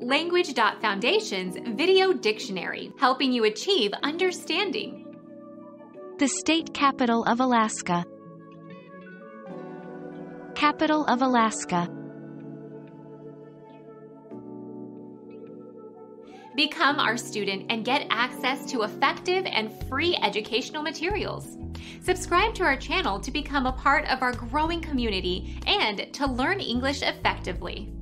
Language.Foundation's Video Dictionary, helping you achieve understanding. The state capital of Alaska. Capital of Alaska. Become our student and get access to effective and free educational materials. Subscribe to our channel to become a part of our growing community and to learn English effectively.